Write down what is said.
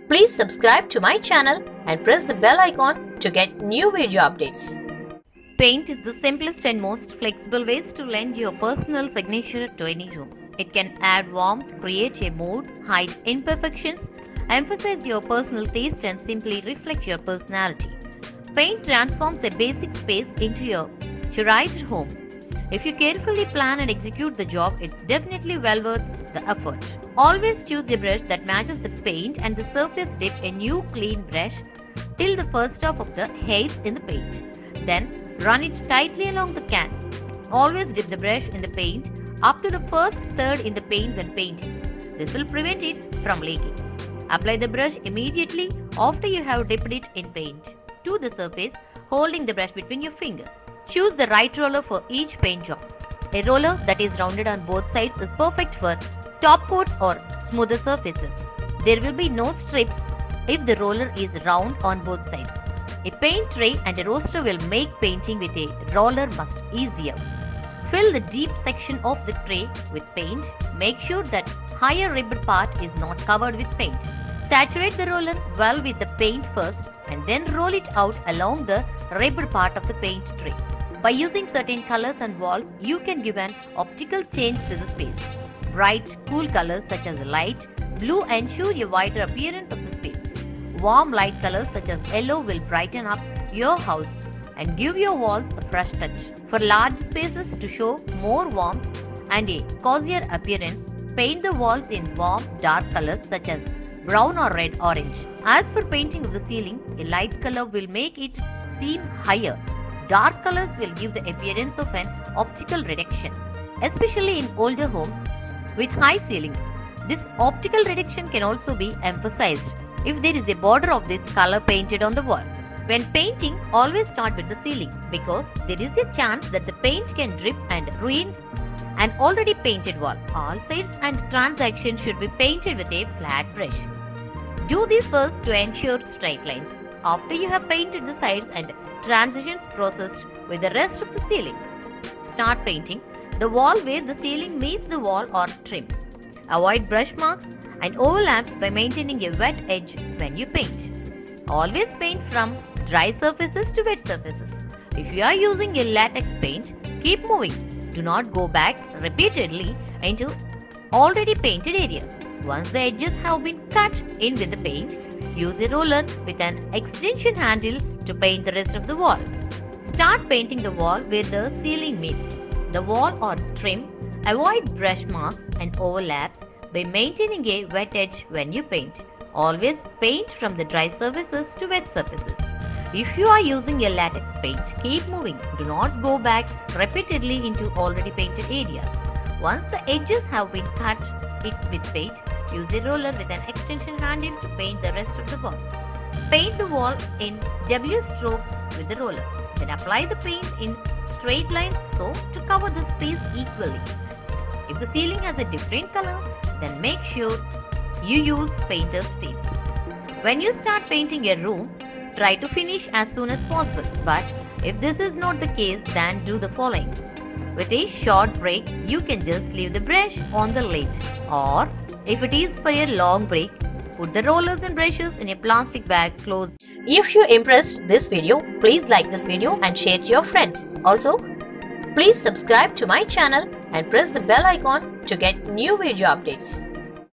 Please subscribe to my channel and press the bell icon to get new video updates. Paint is the simplest and most flexible ways to lend your personal signature to any room. It can add warmth, create a mood, hide imperfections, emphasize your personal taste and simply reflect your personality. Paint transforms a basic space into your curated home. If you carefully plan and execute the job, it's definitely well worth the effort. Always choose a brush that matches the paint and the surface. Dip a new clean brush till the first half of the haze in the paint. Then run it tightly along the can. Always dip the brush in the paint up to the first third in the paint when painting. This will prevent it from leaking. Apply the brush immediately after you have dipped it in paint to the surface, holding the brush between your fingers. Choose the right roller for each paint job. A roller that is rounded on both sides is perfect for top coats or smoother surfaces. There will be no strips if the roller is round on both sides. A paint tray and a roster will make painting with a roller much easier. Fill the deep section of the tray with paint. Make sure that higher ribbed part is not covered with paint. Saturate the roller well with the paint first and then roll it out along the ribbed part of the paint tray. By using certain colors and walls, you can give an optical change to the space. Bright, cool colors such as light blue ensure a wider appearance of the space. Warm light colors such as yellow will brighten up your house and give your walls a fresh touch. For large spaces to show more warmth and a cozier appearance, paint the walls in warm, dark colors such as brown or red orange. As for painting of the ceiling, a light color will make it seem higher. Dark colors will give the appearance of an optical reduction, especially in older homes with high ceilings. This optical reduction can also be emphasized if there is a border of this color painted on the wall. When painting, always start with the ceiling because there is a chance that the paint can drip and ruin an already painted wall. All sides and transactions should be painted with a flat brush. Do this first to ensure straight lines. After you have painted the sides and transitions processed with the rest of the ceiling, start painting the wall where the ceiling meets the wall or trim. Avoid brush marks and overlaps by maintaining a wet edge when you paint. Always paint from dry surfaces to wet surfaces. If you are using a latex paint, keep moving. Do not go back repeatedly into already painted areas. Once the edges have been cut in with the paint, use a roller with an extension handle to paint the rest of the wall. Start painting the wall where the ceiling meets the wall or trim. Avoid brush marks and overlaps by maintaining a wet edge when you paint. Always paint from the dry surfaces to wet surfaces. If you are using a latex paint, keep moving. Do not go back repeatedly into already painted areas. Once the edges have been cut with paint, use a roller with an extension handle to paint the rest of the wall. Paint the wall in W strokes with the roller. Then apply the paint in straight lines so to cover the space equally. If the ceiling has a different color, then make sure you use painter's tape. When you start painting a room, try to finish as soon as possible. But if this is not the case, then do the following. With a short break, you can just leave the brush on the lid. Or if it is for a long break, put the rollers and brushes in a plastic bag close. If you impressed this video, please like this video and share to your friends. Also, please subscribe to my channel and press the bell icon to get new video updates.